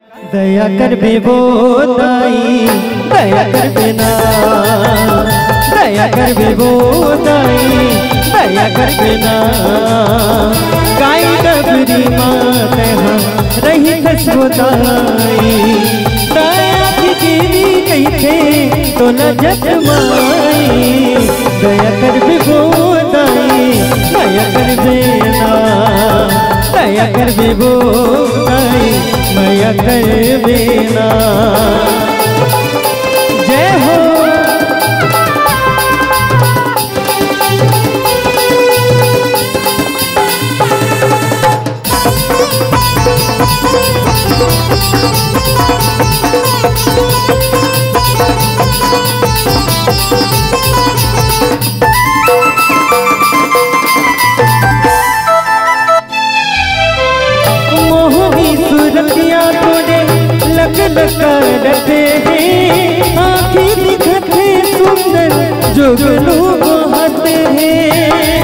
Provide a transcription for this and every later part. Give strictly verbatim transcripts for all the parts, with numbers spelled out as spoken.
दया कर बेबो दाई, दया कर बेना, दया कर बेबो दाई, दया कर बेना। गाय डबरी माते हम रही खसबोदाई, दया की देवी कैसे तो न जतमाई। दया कर बेबो दाई, दया कर बेना, दया कर बेबो दाई, दया कर बेना। जय हो मोहनी सूरतिया तोड़े लग करते हैं, आँखें दिखते सुंदर जुगनू बहते हैं।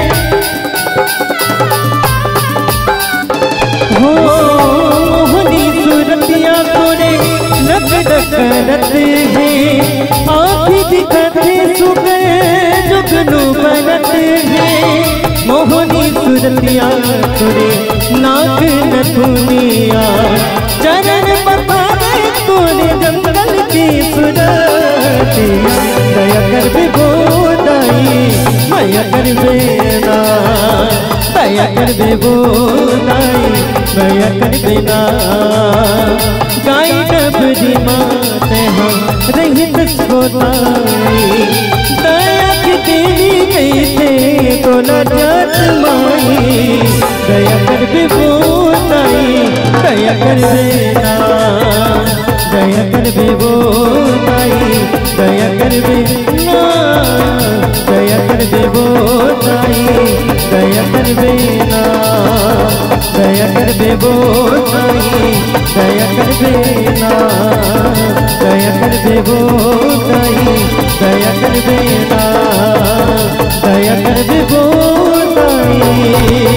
हो मोहनी सूरतिया तोड़े लग करते हैं, आँखें दिखते सुंदर जुगनू बहते हैं। मोहनी सूरतिया तोड़े नाक न दुनिया, चरण पपाए तोरे जंगल की सुरतिया। दया कर बेबो दाई, दया कर बेना, दया कर बेबो दाई, दया कर बेना। गाय डबरी माते हम रहित सोताई, दया की देवी कैसे तो न जतमाई। दया कर बेबो दाई, दया कर बेना, दया कर बेबो दाई, दया कर बेना, दया कर बेबो दाई, दया कर बेना, दया कर बेबो दाई, दया कर बेना, दया कर बेबो दाई, दया कर बेना, दया कर बेबो दाई।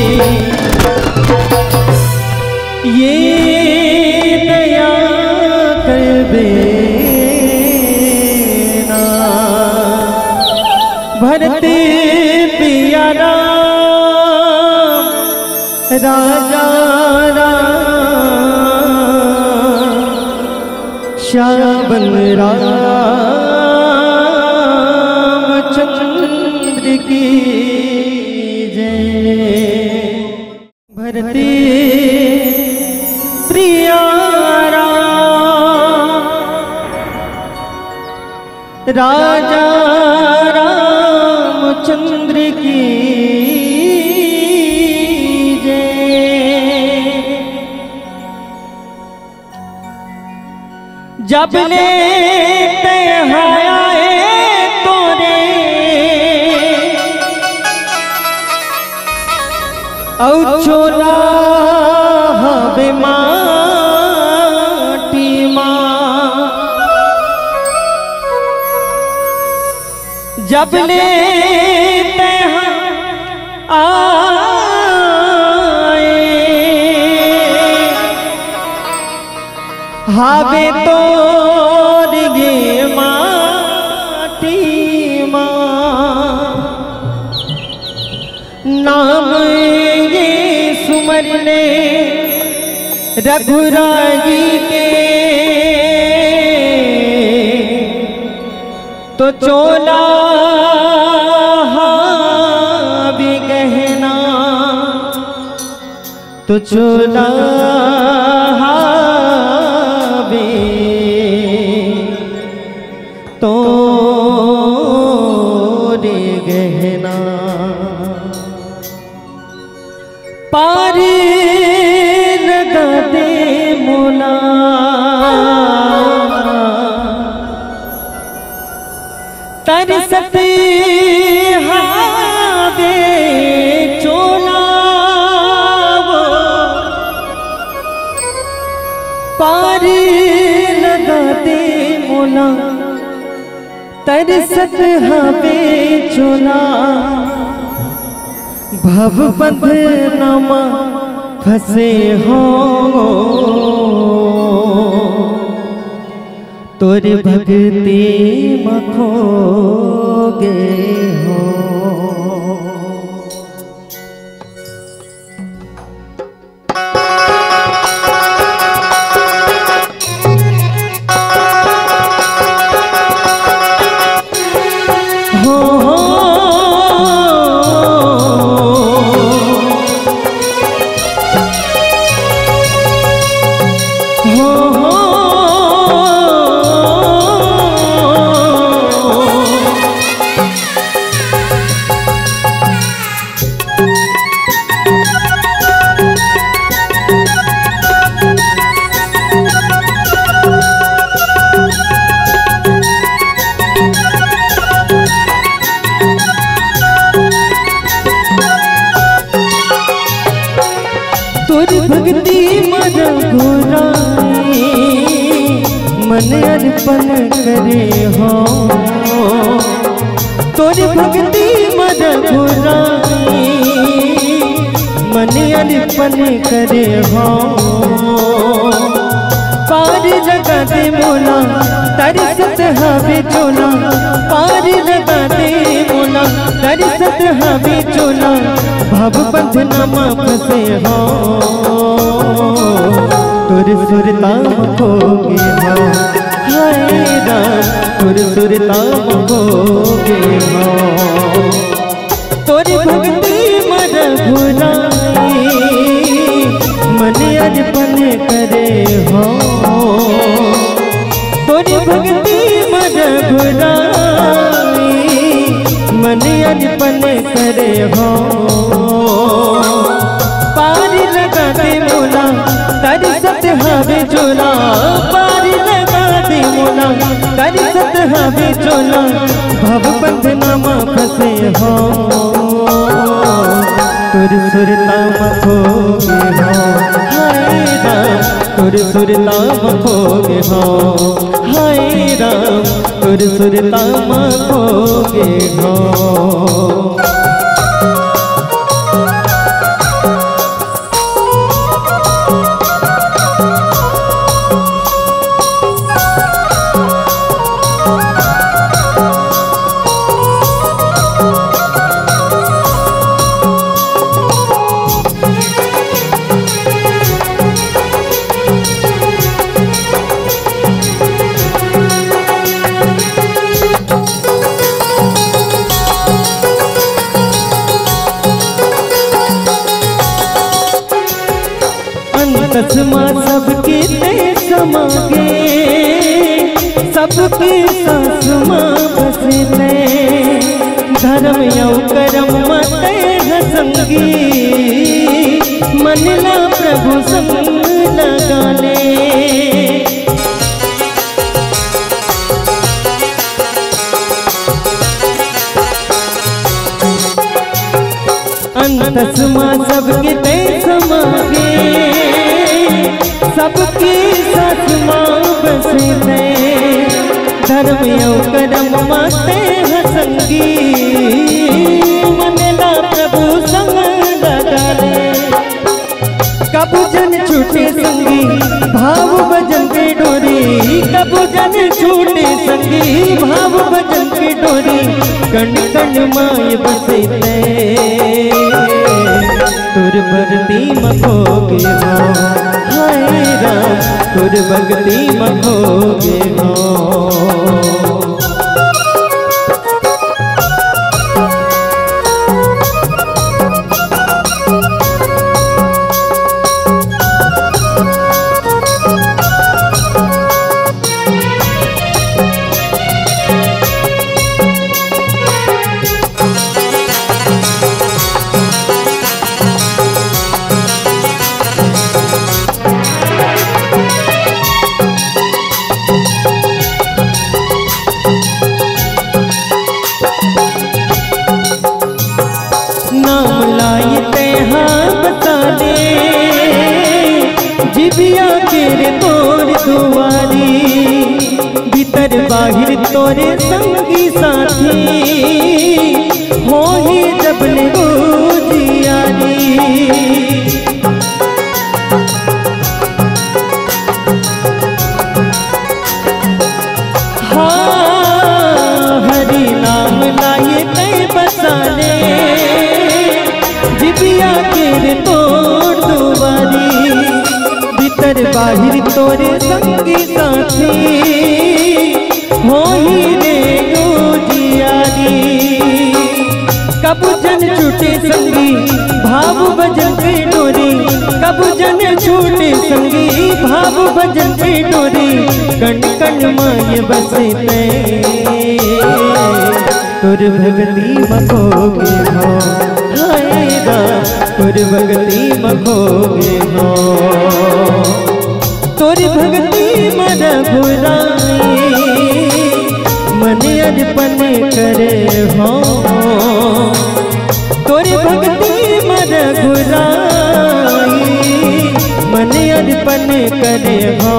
ये दया कर बेना, भरते पिया राम, राजा राम, श्याम रामचंद्र की जय। भरते प्रिया राम, राजा रामचंद्र की जय। जब ले तहाए तोरे औ चोला हवे माटी माँ, जब ले तहाँ आए हावे तोर गे माटी माँ। नाम ये सुमरने रघुराई के तो चोला भी गहना, तो चोला भी तो रे गहना। पार लगा दे मोला, तरसत हावे चोला वो, पार लगा दे मोला, तरसत हावे चोला। भव बंधनमा फंसे हो तोर भक्ति मखोगे हो। हो हो भक्ति मन घुराए मन अर्पण करे हो। तोर भक्ति मन घुराए मन अर्पण करे हो। पार लगा दे मोला तरसत हवे चोला, पार लगा दे मोला तरसत हवे चोला, भव बंधनमा फसे हो। तुर सुरताम खोगे हो हाय राम, तुर सुरताम खोगे हो। तोर भक्ति मन घुराए मन अर्पण करे हो। तोर भक्ति मन घुराए मन अर्पण करे हो। पार लगा दे मोला तरसत हवे चोला, पार लगा दे मोला तरसत हवे चोला, भव बंधनमा फसे हो। तुर सुरताम खोगे हो हाय राम, तुर सुरताम खोगे हो हाय राम, तुर सुरताम खोगे हो। तस्मा सबके ते समागे सबके सासुमा बसते, धर्म यौ करम मते हसंगी मनला प्रभु संग लगाले। तस्मा सबके ते समागे सबके साथ माँ बसते, धर्म यौ करम माते हसंगी मनला प्रभु संग लगाले। कबू जन छूटे संगी भाव भजन के डोरी, कबू जन छूटे संगी भाव भजन के डोरी, कण कण माय बसते। तुर भक्ति मखोगे हो हाय राम, तुर भक्ति मखोगे हो। जिबिया केरे तोर दुआरी, भीतर बाहिर तोरे संगी साथी, हो ही जब ले जियारी। बाहिर तोरे संगी साथी हो ही रे जियारी। कब जन छूटे संगी भाव भजन पे डोरी, कब जन छूटे संगी भाव भजन पे डोरी। कण कण माय बसते तुर भगती मखोगे हो, हाय राम तुर भगती मखोगे हो। तुर भगती मन घुराई मन अर्पण करे हो। तुर भगती मन घुराई मन अर्पण करे हो।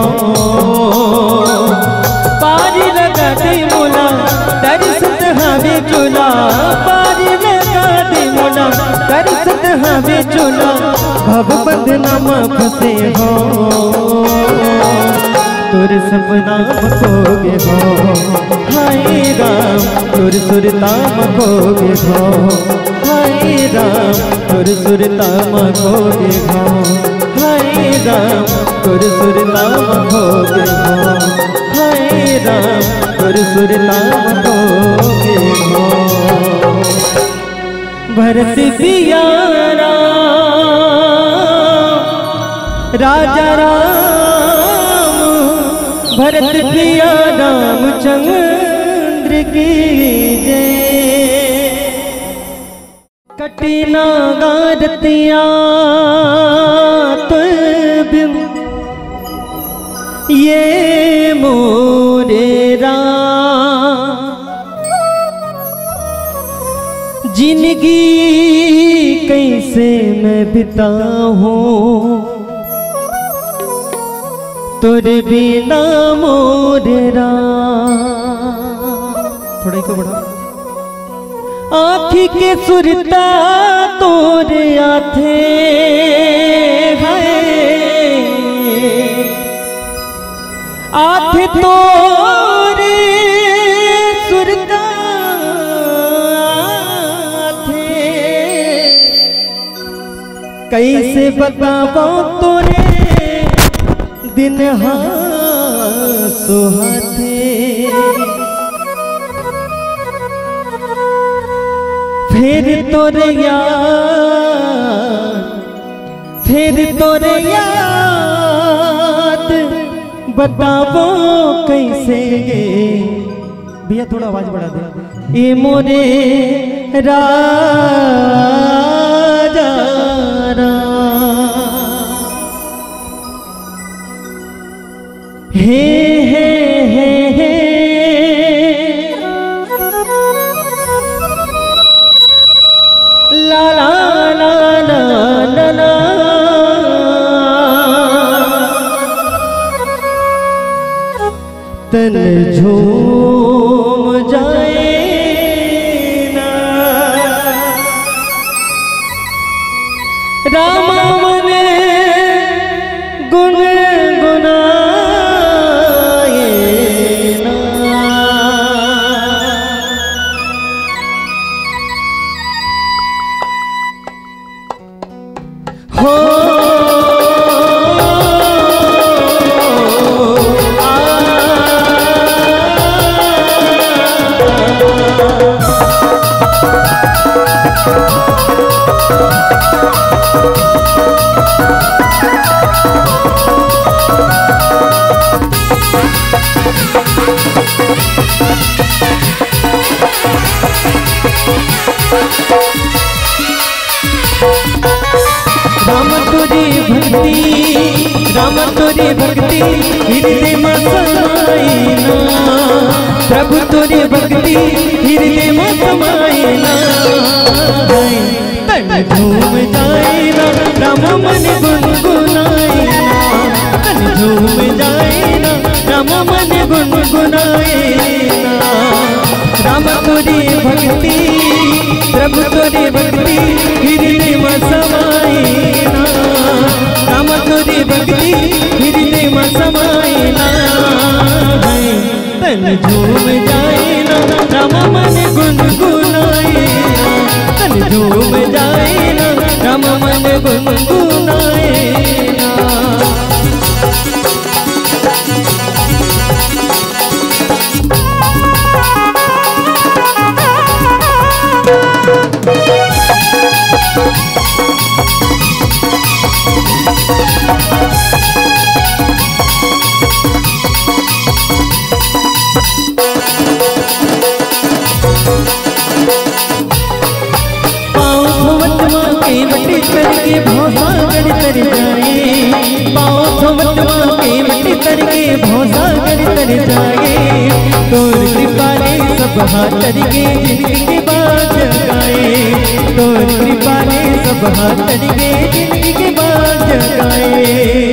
पारी लगा दे मोला दर्शत हवे चोला, पारी लगा दे मोला दर्शत हवे चोला। भव बंधनमा फंसे हो तुर सपना मखोगे हो, हाय राम तुर सुरता मखोगे हो। हाय राम तुर सुरता मखोगे हो, हाय राम तुर सुरता मखोगे हो। हाय राम तुर सुरता मखोगे हो। भरत पिया राजा राम, भरत प्रिया रामचंद्र की जय। कटी नागारतिया तुम ये मोरे राम, जिंदगी कैसे मैं बिताऊं तोरे बिना मोरे राम। थोड़ा ही को बढ़ा। आँखी के सुरता तोरे आथे है, आथे तोरे सुरता आथे। कैसे बताओ तोरे दिन सुहाते। फिर तोरे याद फिर तोरे याद बताओ कैसे। भैया थोड़ा आवाज बढ़ा दे। ये मोरे राजा हे हे हे हे ला ला ला ला ला ला। तन झूम जाए ना रामा मने गुण गुना हो। राम तोरी भक्ति राम तोरी भक्ति हृदय में समाई ना। प्रभु तोरी भक्ति हृदय में समाई ना। तन झूम जाए ना राम मन गुनगुनाए ना। तन झूम जाए ना राम मन गुनगुनाए ना। राम तोरी भक्ति प्रभु तोरी भक्ति हृदय में समाई ना। राम तोरी भक्ति हृदय में समाई ना। तन झूम जाए ना राम मन गुनगुनाए ना। तन झूम जाए ना राम मन गुनगुनाए ना। वटवा के वट तर के भौसागर तर जाए। तोर कृपा ने सब हाथ तर के जिंदगी के बात जगाए। तोर कृपा ने सब हाथ तर के जिंदगी के बात जगाए।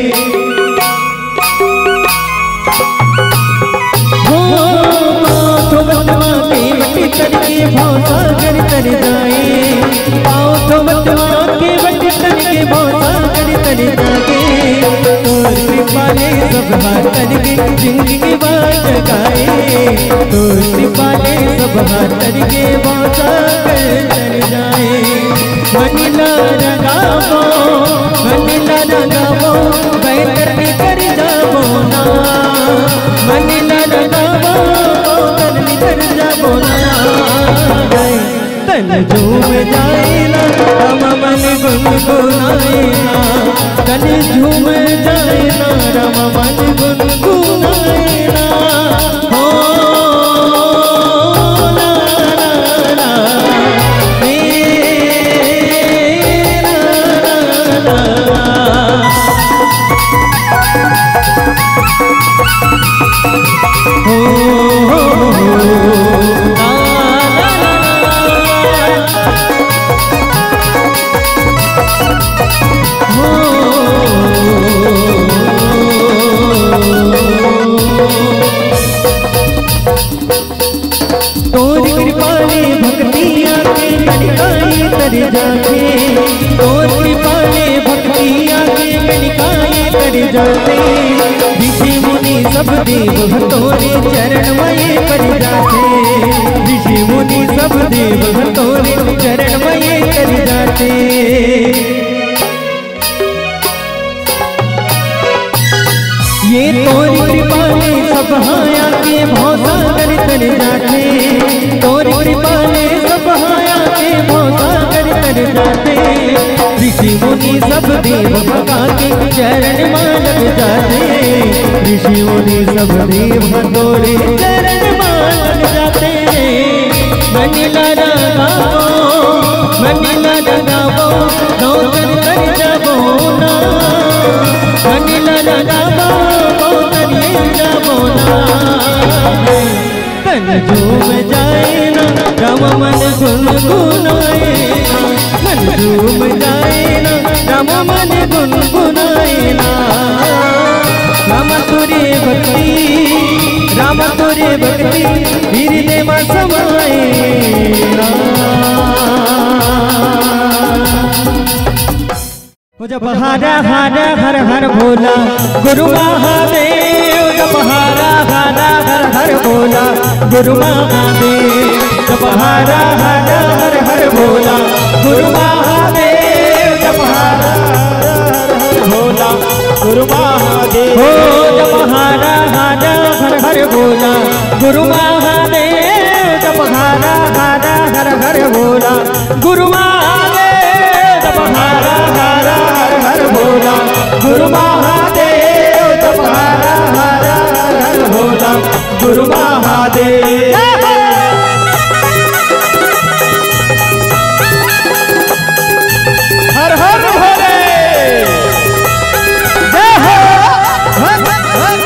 हो तो वटवा के वट तर के भौसागर तर जाए। पाओ तो वटवा के वट तर के भौसागर तर जाए। तोर कृपा ने सब हाथ तर के जिंदगी के बात जगाए। तोर कृपा ने सब हाथ तर के भौसागर तर जाए। मनीला रंगावो मनीला रंगावो बैतरनी कर जावो ना। मनीला रंगावो बैतरनी कर जावो ना। तन झूम जाए ना राम मन गुनगुनाए ना। तन झूम जाए ना राम मन गुनगुनाए ना। हो ला ला ला हे ला ला ला। हो हो ला ला ला तोर कृपा ने भक्तिया के गणिकाए कर जाते। तोर कृपा ने भक्तिया के गणिकाए कर जाते। ऋषि मुनि सब देव तोरे चरणमय कर जाते। ऋषि मुनि सब देव तोरे चरणमय कर जाते। ये तोरी कृपा ने सब हाया के भौसागर तर जाते। तोरी कृपा ने सब हाया के भौसागर तर जाते। ऋषि मुनि सब देव भगा के चरण में लग जाते। ऋषि मुनि सब देव तोरे चरण में लग जाते। मनीला रंगावो मनीला रंगावो नौकर कर जावो ना। मनीला रंगावो तन झूम जाए ना राम मन गुनगुनाए ना। मन झूम जाए ना राम मन गुनगुनाए ना। राम तोरे भक्ति राम तोरे भक्ति हृदय में समाए ना। जब हारा हारा हर हर भोला गुरु महादेव। जब हारा हारा हर हर भोला गुरु महादेव। जब हारा हारा हर हर भोला गुरु महादेव। जब हारा हर भोला गुरु महादेव। हो जब हारा हारा हर हर भोला गुरु महादेव। जब हारा हारा हर हर भोला गुरु महादेव। जब हारा हारा हर हर भोला गुरु महादेव। जब हारा हारा हर हर भोला गुरु महादेव। हर हर भोले जय हो। हर हर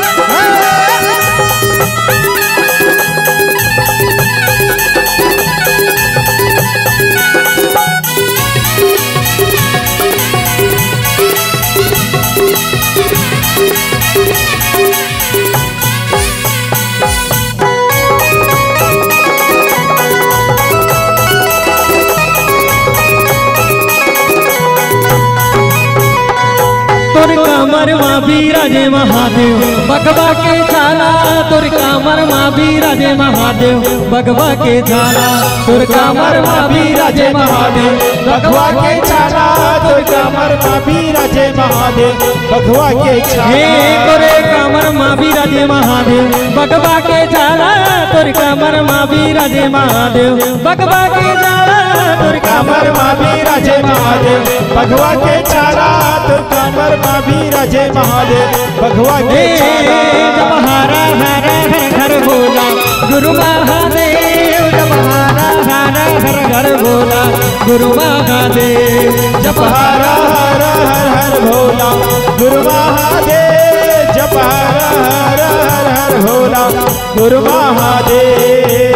कामर माँ बिराजे महादेव बगवा के झाला। तुर कामर माँ बिराजे महादेव बगवा के झाला। तुर कामर माँ बिराजे महादेव बगवा के झाला। तुर कामर माँ बिराजे महादेव बगवा के झाला। तोरे कामर माँ बिराजे महादेव बगवा के झाला। तुर कामर माँ बिराजे महादेव बगवा के झाला। तुर कामर माँ बिराजे महादेव बगवा के झाला। तुर कामर माँ बिराजे महादेव बगवा के झाला। जब हारा हारा हर हर भोला गुरु महादेव। जब हारा हारा हर हर भोला गुरु महादेव। जब हारा हर हर हर भोला गुरु महादेव जप हर हर हर हर भोला गुरु महादेव।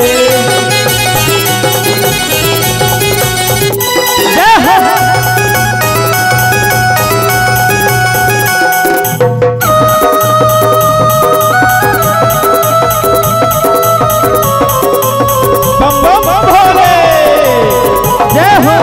जय हो। बम बम भोले जय हो।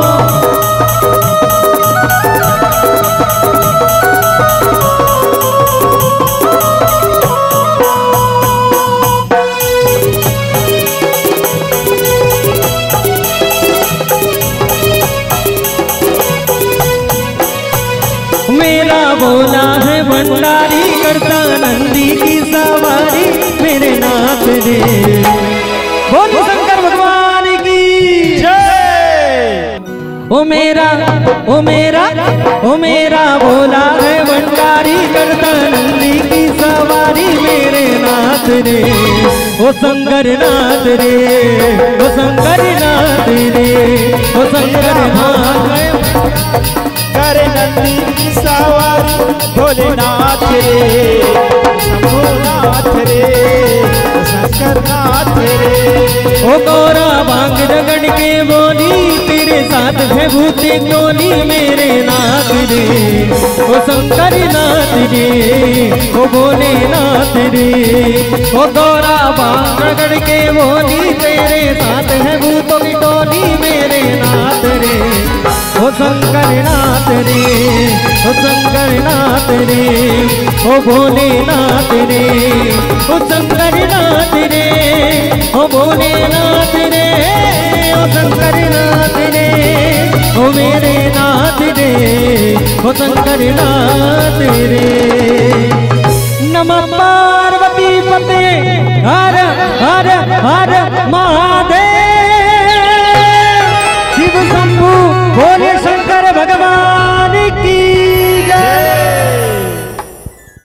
मेरा भोला है भंडारी करता नंदी की सवारी मेरे नाथ रे। बोलो शंकर भगवान की जय। ओ मेरा ओ मेरा ओ मेरा भोला है भंडारी करता नंदी की सवारी मेरे नाथ रे। ओ शंकर नाथ रे ओ शंकर नाथ रे ओ शंकर नाथ करे नंदी की सवारी भोलेनाथ रे शंभुनाथ रे शंकर नाथ रे। ओ गौरा भांग रगड़ के बोली तेरे साथ है भूते टोली मेरे नाथ रे। ओ शंकर नाथ रे ओ भोलेनाथ रे। ओ गौरा भांग रगड़ के बोली तेरे साथ है भूतों की टोली मेरे नाथ रे। ओ शंकर नाथ रे ओ शंकर नाथ रे ओ भोलेनाथ रे ओ शंकर नाथ रे ओ भोलेनाथ रे ओ शंकर नाथ रे ओ मेरे नाथ रे ओ शंकर नाथ रे।